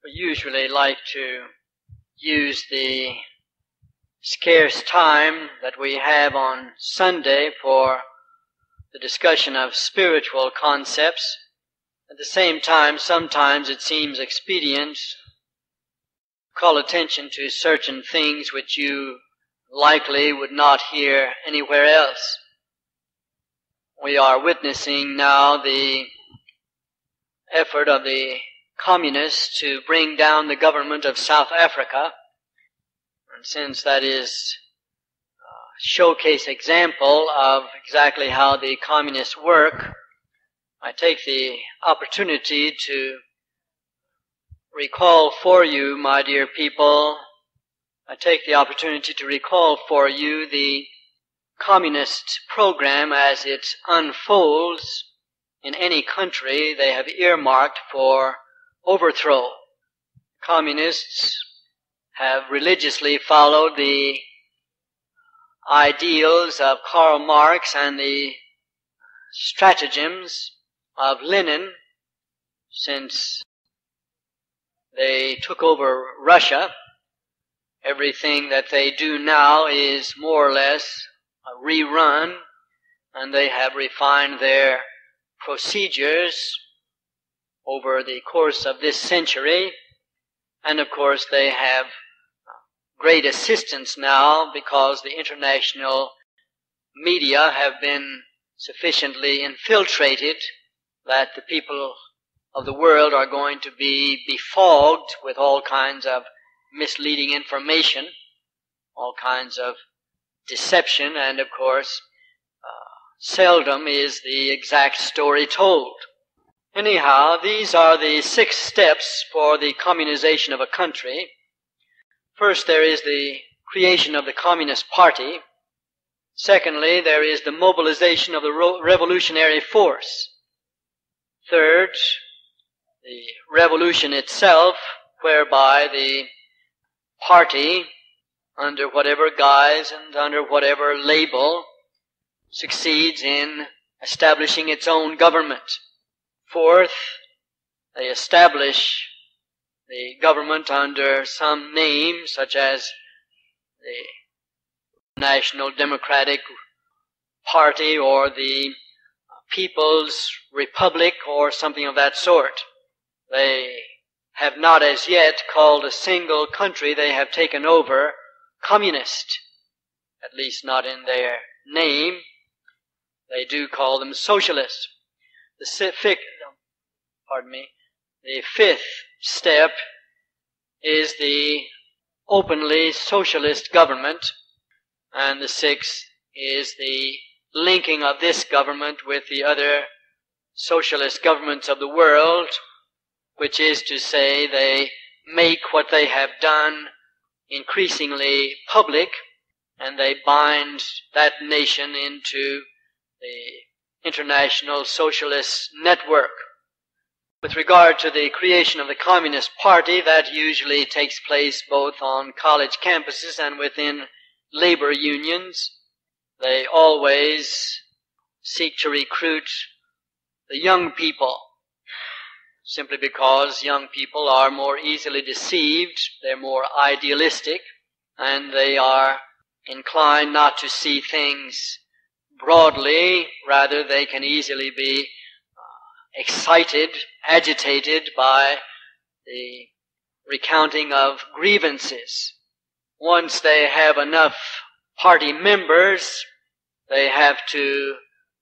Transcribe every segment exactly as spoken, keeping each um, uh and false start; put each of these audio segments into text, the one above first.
We usually like to use the scarce time that we have on Sunday for the discussion of spiritual concepts. At the same time, sometimes it seems expedient to call attention to certain things which you likely would not hear anywhere else. We are witnessing now the effort of the communists to bring down the government of South Africa. And since that is a showcase example of exactly how the communists work, I take the opportunity to recall for you, my dear people, I take the opportunity to recall for you the communist program as it unfolds in any country they have earmarked for overthrow. Communists have religiously followed the ideals of Karl Marx and the stratagems of Lenin since they took over Russia. Everything that they do now is more or less a rerun, and they have refined their procedures over the course of this century. And of course they have great assistance now because the international media have been sufficiently infiltrated that the people of the world are going to be befogged with all kinds of misleading information, all kinds of deception, and of course uh, seldom is the exact story told. Anyhow, these are the six steps for the communization of a country. First, there is the creation of the Communist Party. Secondly, there is the mobilization of the revolutionary force. Third, the revolution itself, whereby the party, under whatever guise and under whatever label, succeeds in establishing its own government. Fourth, they establish the government under some name, such as the National Democratic Party or the People's Republic or something of that sort. They have not as yet called a single country they have taken over communist, at least not in their name. They do call them socialist. The fifth, pardon me, the fifth step is the openly socialist government, and the sixth is the linking of this government with the other socialist governments of the world, which is to say they make what they have done increasingly public, and they bind that nation into the international socialist network. With regard to the creation of the Communist Party, that usually takes place both on college campuses and within labor unions. They always seek to recruit the young people, simply because young people are more easily deceived, they're more idealistic, and they are inclined not to see things broadly. Rather, they can easily be uh, excited, agitated by the recounting of grievances. Once they have enough party members, they have to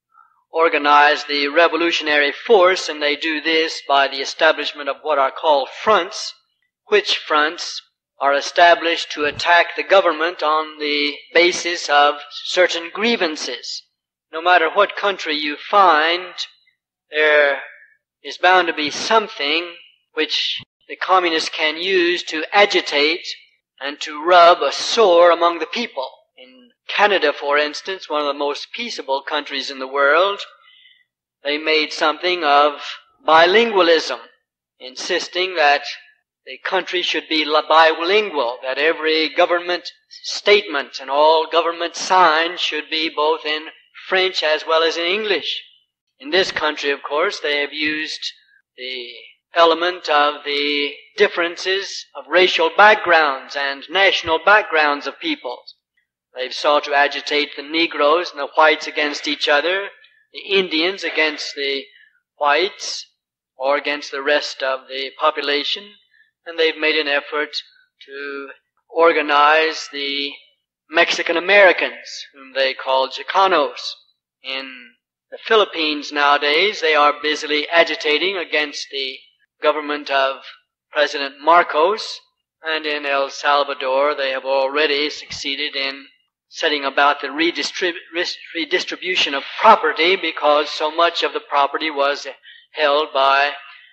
organize the revolutionary force, and they do this by the establishment of what are called fronts, which fronts are established to attack the government on the basis of certain grievances. No matter what country you find, there is bound to be something which the communists can use to agitate and to rub a sore among the people. In Canada, for instance, one of the most peaceable countries in the world, they made something of bilingualism, insisting that the country should be bilingual, that every government statement and all government signs should be both in French as well as in English. In this country, of course, they have used the element of the differences of racial backgrounds and national backgrounds of peoples. They've sought to agitate the Negroes and the whites against each other, the Indians against the whites, or against the rest of the population, and they've made an effort to organize the Mexican Americans, whom they call Chicanos. In the Philippines nowadays, they are busily agitating against the government of President Marcos, and in El Salvador they have already succeeded in setting about the redistrib- redistribution of property, because so much of the property was held by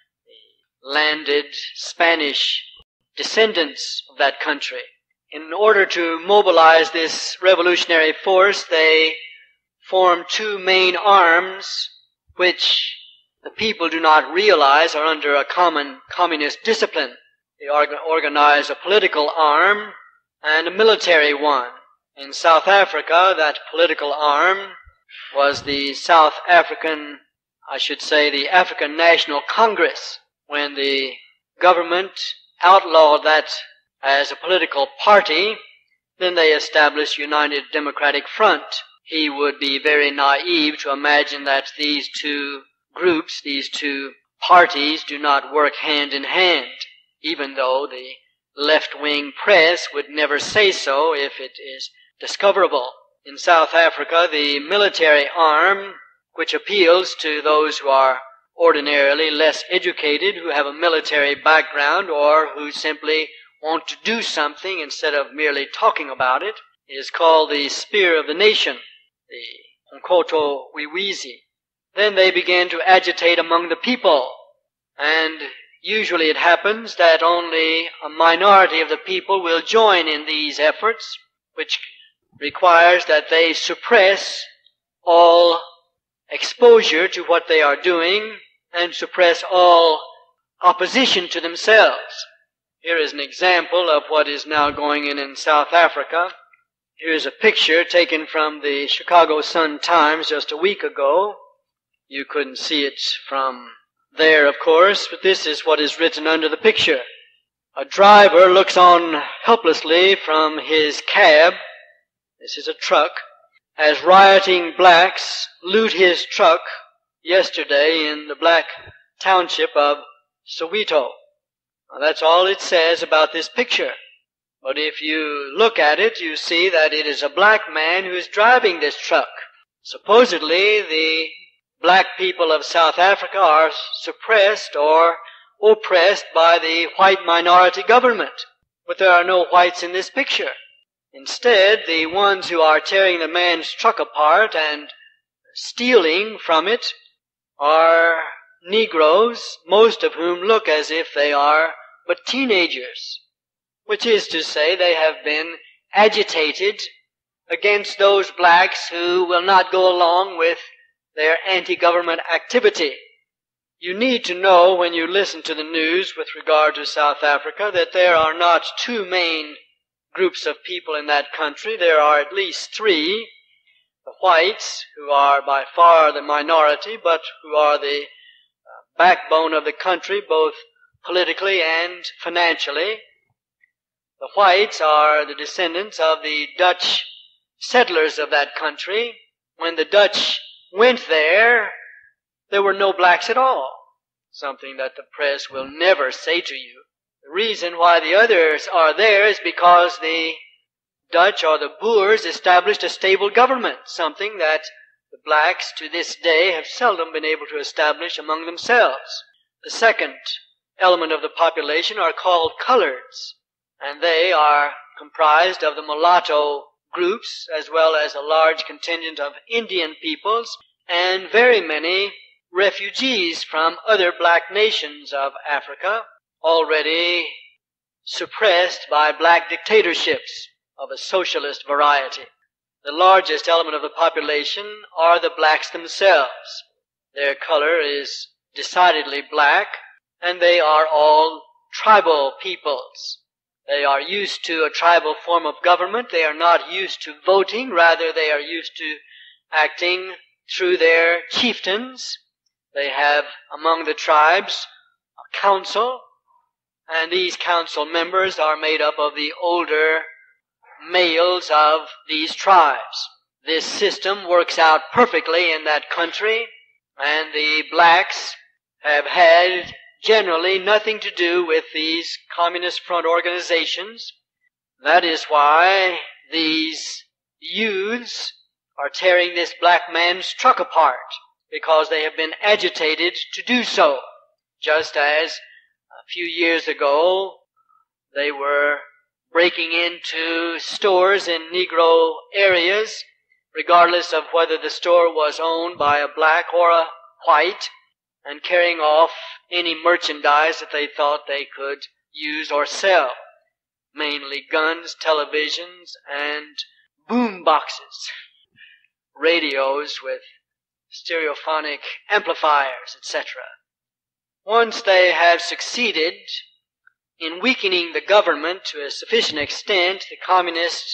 the landed Spanish descendants of that country. In order to mobilize this revolutionary force, they formed two main arms which the people do not realize are under a common communist discipline. They organize a political arm and a military one. In South Africa, that political arm was the South African, I should say, the African National Congress. When the government outlawed that as a political party, then they established United Democratic Front. He would be very naive to imagine that these two groups, these two parties, do not work hand in hand, even though the left-wing press would never say so if it is discoverable. In South Africa, the military arm, which appeals to those who are ordinarily less educated, who have a military background, or who simply want to do something instead of merely talking about it, is called the Spear of the Nation, the Umkhonto weWizwe. Then they begin to agitate among the people, and usually it happens that only a minority of the people will join in these efforts, which requires that they suppress all exposure to what they are doing and suppress all opposition to themselves. Here is an example of what is now going on in South Africa. Here's a picture taken from the Chicago Sun-Times just a week ago. You couldn't see it from there, of course, but this is what is written under the picture. A driver looks on helplessly from his cab, this is a truck, as rioting blacks loot his truck yesterday in the black township of Soweto. Now, that's all it says about this picture. But if you look at it, you see that it is a black man who is driving this truck. Supposedly, the black people of South Africa are suppressed or oppressed by the white minority government. But there are no whites in this picture. Instead, the ones who are tearing the man's truck apart and stealing from it are Negroes, most of whom look as if they are but teenagers, which is to say they have been agitated against those blacks who will not go along with their anti-government activity. You need to know when you listen to the news with regard to South Africa that there are not two main groups of people in that country. There are at least three. The whites, who are by far the minority, but who are the backbone of the country, both politically and financially. The whites are the descendants of the Dutch settlers of that country. When the Dutch went there, there were no blacks at all, something that the press will never say to you. The reason why the others are there is because the Dutch or the Boers established a stable government, something that the blacks to this day have seldom been able to establish among themselves. The second element of the population are called coloreds, and they are comprised of the mulatto groups as well as a large contingent of Indian peoples and very many refugees from other black nations of Africa, already suppressed by black dictatorships of a socialist variety. The largest element of the population are the blacks themselves. Their color is decidedly black, and they are all tribal peoples. They are used to a tribal form of government. They are not used to voting. Rather, they are used to acting through their chieftains. They have, among the tribes, council, and these council members are made up of the older males of these tribes. This system works out perfectly in that country, and the blacks have had generally nothing to do with these Communist Front organizations. That is why these youths are tearing this black man's truck apart, because they have been agitated to do so. Just as a few years ago they were breaking into stores in Negro areas, regardless of whether the store was owned by a black or a white, and carrying off any merchandise that they thought they could use or sell, mainly guns, televisions, and boom boxes, radios with stereophonic amplifiers, et cetera. Once they have succeeded in weakening the government to a sufficient extent, the communists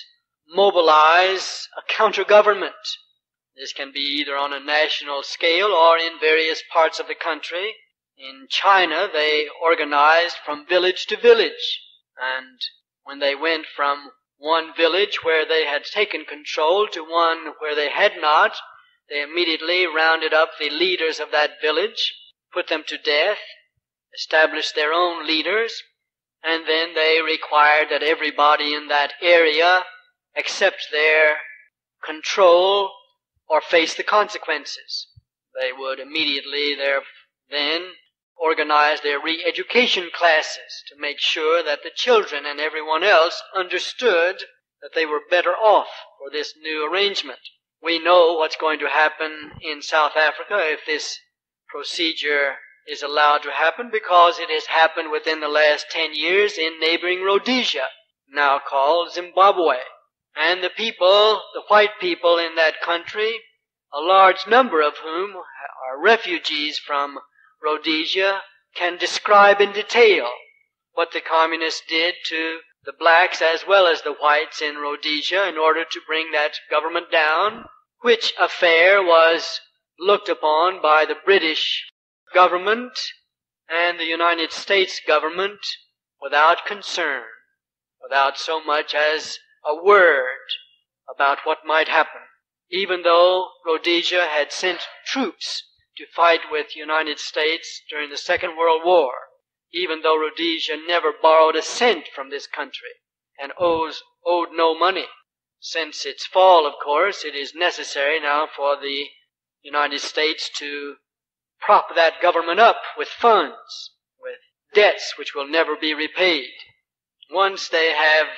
mobilize a counter-government. This can be either on a national scale or in various parts of the country. In China, they organized from village to village, and when they went from one village where they had taken control to one where they had not, they immediately rounded up the leaders of that village, put them to death, established their own leaders, and then they required that everybody in that area accept their control or face the consequences. They would immediately there then organize their re-education classes to make sure that the children and everyone else understood that they were better off for this new arrangement. We know what's going to happen in South Africa if this procedure is allowed to happen, because it has happened within the last ten years in neighboring Rhodesia, now called Zimbabwe. And the people, the white people in that country, a large number of whom are refugees from Rhodesia, can describe in detail what the communists did to the blacks as well as the whites in Rhodesia in order to bring that government down, which affair was looked upon by the British government and the United States government without concern, without so much as a word about what might happen. Even though Rhodesia had sent troops to fight with the United States during the Second World War, even though Rhodesia never borrowed a cent from this country and owes, owed no money. Since its fall, of course, it is necessary now for the United States to prop that government up with funds, with debts which will never be repaid. Once they have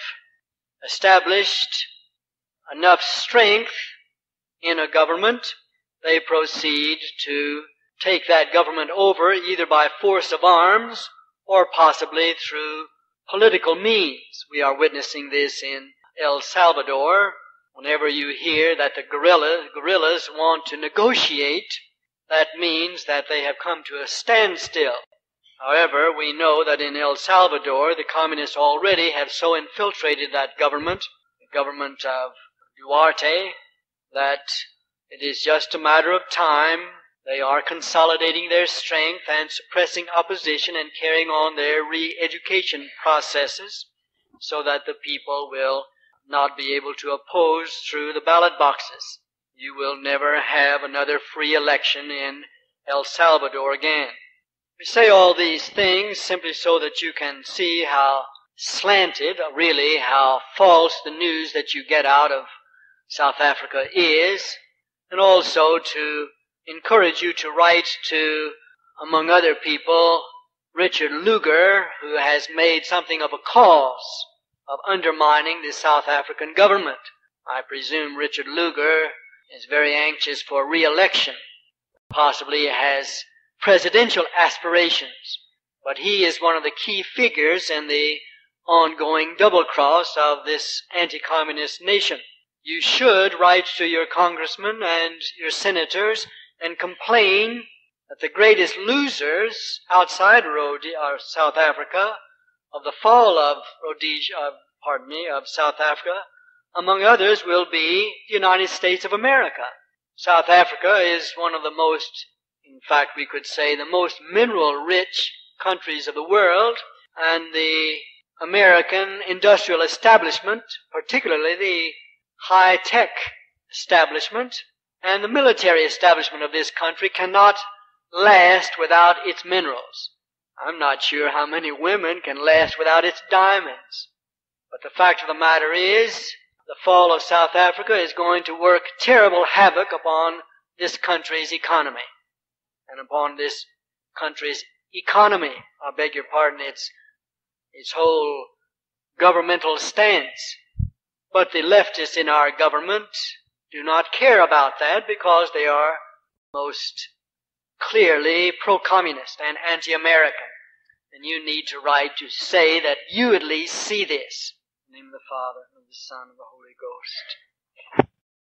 established enough strength in a government, they proceed to take that government over either by force of arms or possibly through political means. We are witnessing this in El Salvador. Whenever you hear that the guerrilla, guerrillas want to negotiate, that means that they have come to a standstill. However, we know that in El Salvador, the communists already have so infiltrated that government, the government of Duarte, that it is just a matter of time. They are consolidating their strength and suppressing opposition and carrying on their re-education processes so that the people will not be able to oppose through the ballot boxes. You will never have another free election in El Salvador again. We say all these things simply so that you can see how slanted, really how false the news that you get out of South Africa is, and also to encourage you to write to, among other people, Richard Lugar, who has made something of a cause of undermining the South African government. I presume Richard Lugar is very anxious for re-election, possibly has presidential aspirations, but he is one of the key figures in the ongoing double-cross of this anti-communist nation. You should write to your congressmen and your senators and complain that the greatest losers outside Rhodesia, or South Africa, of the fall of Rhodesia, uh, pardon me, of South Africa, among others, will be the United States of America. South Africa is one of the most, in fact we could say, the most mineral-rich countries of the world, and the American industrial establishment, particularly the high-tech establishment, and the military establishment of this country cannot last without its minerals. I'm not sure how many women can last without its diamonds. But the fact of the matter is, the fall of South Africa is going to work terrible havoc upon this country's economy. And upon this country's economy, I beg your pardon, its, its whole governmental stance. But the leftists in our government do not care about that because they are most clearly pro-communist and anti-American. And you need to write to say that you at least see this. In the name of the Father, and of the Son, and of the Holy Ghost.